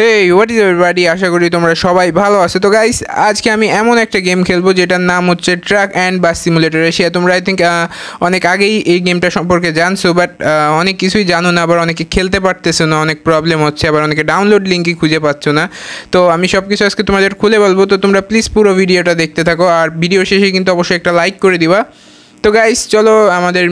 Hey what is everybody, আশা করি তোমরা সবাই ভালো আছো। তো গাইস, আজকে আমি এমন একটা গেম খেলবো যেটার নাম হচ্ছে truck and bus simulator Asia. তোমরা আই থিঙ্ক অনেক আগেই এই গেমটা সম্পর্কে জানছো, বাট অনেক কিছুই জানো না, আবার অনেকে খেলতে পারতেছো না, অনেক প্রবলেম হচ্ছে, আবার অনেকে ডাউনলোড লিঙ্কই খুঁজে পাচ্ছ না। তো আমি সব কিছু আজকে তোমাদের খুলে বলবো, তো তোমরা প্লিজ পুরো ভিডিওটা দেখতে থাকো, আর ভিডিও শেষে কিন্তু অবশ্যই একটা লাইক করে দিবা। তো গাইস চলো আমাদের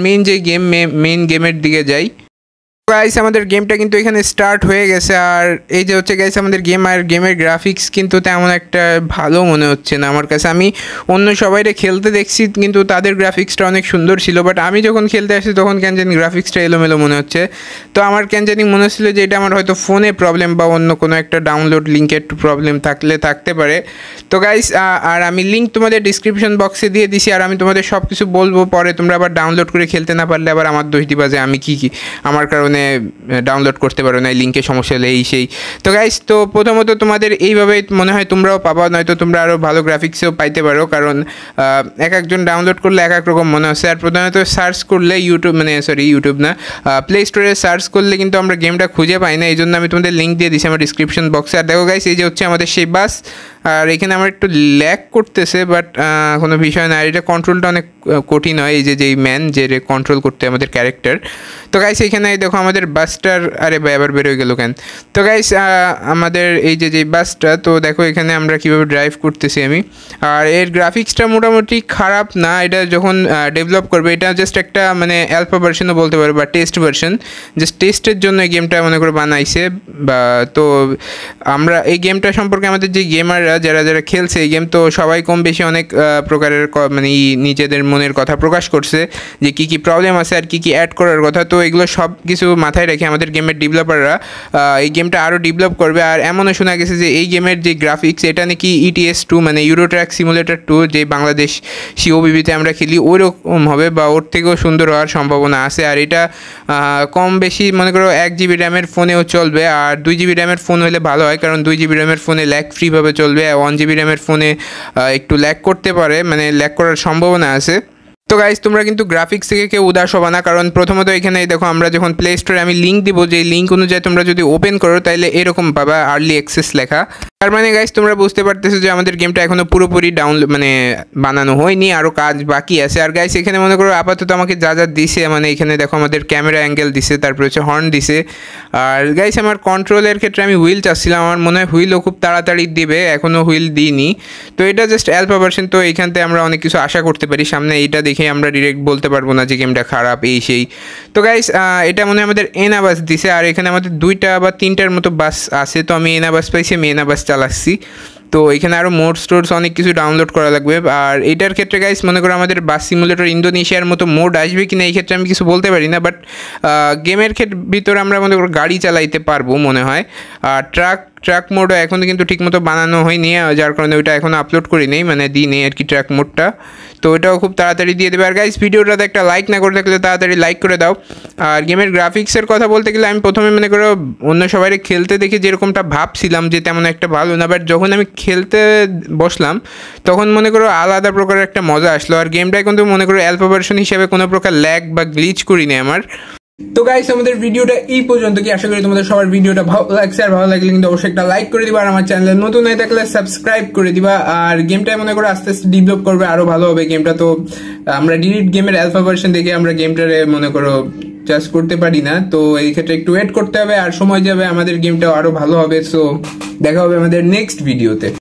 মেইন গেমের দিকে যাই। গাইস আমাদের গেমটা কিন্তু এখানে স্টার্ট হয়ে গেছে, আর এই যে হচ্ছে গাইস আমাদের গেমের গ্রাফিক্স কিন্তু তেমন একটা ভালো মনে হচ্ছে না আমার কাছে। আমি অন্য সবাইরে খেলতে দেখছি, কিন্তু তাদের গ্রাফিক্সটা অনেক সুন্দর ছিল, বাট আমি যখন খেলতে আসি তখন কেন জানি গ্রাফিক্সটা এলোমেলো মনে হচ্ছে। তো আমার কেন জানি মনে হচ্ছিলো যে এটা আমার হয়তো ফোনে প্রবলেম বা অন্য কোনো একটা ডাউনলোড লিঙ্কের একটু প্রবলেম থাকতে পারে। তো গাইস আর আমি লিঙ্ক তোমাদের ডিসক্রিপশন বক্সে দিয়ে দিছি, আর আমি তোমাদের সব কিছু বলবো, পরে তোমরা আবার ডাউনলোড করে খেলতে না পারলে আবার আমার দোষ দিবা যে আমি কি আমার কারণে ডাউনলোড করতে পারো না, লিঙ্কে সমস্যা হলে এই সেই। তো গাইস, তো প্রথমত তোমাদের এইভাবে মনে হয় তোমরাও পাবা, নয়তো তোমরা আরও ভালো গ্রাফিক্সেও পাইতে পারো, কারণ এক একজন ডাউনলোড করলে এক এক রকম মনে হচ্ছে। আর প্রধানত সার্চ করলে ইউটিউব না, প্লে স্টোরে সার্চ করলে কিন্তু আমরা গেমটা খুঁজে পাই না, এই জন্য আমি তোমাদের লিঙ্ক দিয়ে দিচ্ছি আমার ডিসক্রিপশন বক্সে। আর দেখো গাইস, এই যে হচ্ছে আমাদের সেই বাস, আর এখানে আমার একটু ল্যাগ করতেছে, বাট কোনো বিষয় না, আর এটা কন্ট্রোলটা অনেক কঠিন হয়, এই যেই ম্যান যে কন্ট্রোল করতে আমাদের ক্যারেক্টার। তো গাইস এখানে দেখো আমাদের বাসটার, আরে ভাই আবার বেরোয় গেল কেন। তো গাইস আমাদের এই যে বাসটা, তো দেখো এখানে আমরা কীভাবে ড্রাইভ করতেছি আমি। আর এর গ্রাফিক্সটা মোটামুটি খারাপ না, এটা যখন ডেভেলপ করবে, এটা জাস্ট একটা মানে অ্যালফা ভার্সনও বলতে পারো বা টেস্ট ভার্সন, জাস্ট টেস্টের জন্য এই গেমটা মনে করে বানাইছে। বা তো আমরা এই গেমটা সম্পর্কে আমাদের যে গেমাররা যারা খেলছে এই গেম, তো সবাই কম বেশি অনেক প্রকারের মানে নিজেদের মনের কথা প্রকাশ করছে যে কী প্রবলেম আছে আর কী অ্যাড করার কথা। তো এগুলো সব কিছু মাথায় রেখে আমাদের গেমের ডেভেলপাররা এই গেমটা আরও ডেভেলপ করবে। আর এমনও শোনা গেছে যে এই গেমের যে গ্রাফিক্স, এটা নাকি ETS 2 মানে ইউরো ট্র্যাক সিমুলেটর 2, যে বাংলাদেশ COBB-তে আমরা খেলি ওই রকম হবে বা ওর থেকেও সুন্দর হওয়ার সম্ভাবনা আছে। আর এটা কম বেশি মনে করো 1 GB র্যামের ফোনেও চলবে, আর 2 GB র্যামের ফোন হলে ভালো হয়, কারণ 2 GB র্যামের ফোনে ল্যাগ ফ্রিভাবে চলবে, 1 GB র্যামের ফোনে একটু ল্যাগ করতে পারে, মানে ল্যাগ করার সম্ভাবনা আছে। তো গাইস তোমরা কিন্তু গ্রাফিক্স থেকে কেউ উদাস হবে না, কারণ প্রথমত এখানে দেখো আমরা যখন প্লে স্টোরে আমি লিঙ্ক দিব, যে লিঙ্ক অনুযায়ী তোমরা যদি ওপেন করো তাহলে এরকম পাবা আর্লি অ্যাক্সেস লেখা। তার মানে গাইস তোমরা বুঝতে পারতেছো যে আমাদের গেমটা এখনও পুরোপুরি বানানো হয়নি, আরও কাজ বাকি আছে। আর গাইস এখানে মনে করো আপাতত আমাকে যা দিছে, মানে এখানে দেখো আমাদের ক্যামেরা অ্যাঙ্গেল দিছে, তারপরে হচ্ছে হর্ন দিছে। আর গাইস আমার কন্ট্রোলের ক্ষেত্রে আমি হুইল চাচ্ছিলাম, আমার মনে হয় হুইলও খুব তাড়াতাড়ি দিবে, এখনও হুইল দিইনি। তো এটা জাস্ট অ্যালফা ভার্সন, তো এইখান থেকে আমরা অনেক কিছু আশা করতে পারি সামনে, এইটা দেখে আমরা ডিরেক্ট বলতে পারবো না যে গেমটা খারাপ এই সেই। তো গাইস এটা মনে হয় আমাদের এনা বাস দিছে, আর এখানে আমাদের 2টা বা 3টার মতো বাস আছে, তো আমি এনা বাস পাইছি, আমি এনা বাস চালাচ্ছি। তো এখানে আরও মোডস অনেক কিছু ডাউনলোড করা লাগবে। আর এটার ক্ষেত্রে গাইস মনে করো আমাদের বাস সিমুলেটর ইন্দোনেশিয়ার মতো মোড আসবে কিনা এই ক্ষেত্রে আমি কিছু বলতে পারি না, বাট গেমের ভিতরে আমরা মনে করো গাড়ি চালাইতে পারবো মনে হয়। আর ট্রাক মোডও এখনও কিন্তু ঠিকমতো বানানো হয়নি, যার কারণে ওইটা এখনও আপলোড করি নেই, মানে দিই নেই আর কি ট্র্যাক মোডটা। তো ওইটাও খুব তাড়াতাড়ি দিয়ে দেবে। আর গাইস ভিডিওটাতে একটা লাইক না করে থাকলে তাড়াতাড়ি লাইক করে দাও। আর গেমের গ্রাফিক্সের কথা বলতে গেলে আমি প্রথমে মনে করো অন্য সবাই খেলতে দেখে যেরকমটা ভাবছিলাম যে তেমন একটা ভালো না, বাট যখন আমি খেলতে বসলাম তখন মনে করো আলাদা প্রকারের একটা মজা আসলো। আর গেমটা কিন্তু মনে করো অ্যালফা ভার্সন হিসেবে কোনো প্রকার ল্যাগ বা গ্লিচ করিনি আমার। তো গাইস আমাদের ভিডিওটা এই পর্যন্ত, কি আশা করি তোমাদের সবার ভিডিওটা ভালো লাগছে, আর ভালো লাগলে কিন্তু অবশ্যই একটা লাইক করে দিবা, আর আমার চ্যানেলে নতুন হয়ে থাকলে সাবস্ক্রাইব করে দিবা। আর গেমটা মনে করো আস্তে আস্তে ডেভেলপ করবে, আরো ভালো হবে গেমটা। তো আমরা ডিরেক্ট গেমের অ্যালফা ভার্সন দেখে আমরা গেমটারে মনে করো চার্জ করতে পারি না, তো এই ক্ষেত্রে একটু ওয়েট করতে হবে, আর সময় যাবে আমাদের গেমটাও আরো ভালো হবে। সো দেখা হবে আমাদের নেক্সট ভিডিওতে।